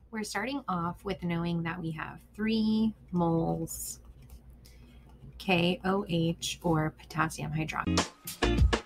We're starting off with knowing that we have 3 moles KOH, or potassium hydroxide.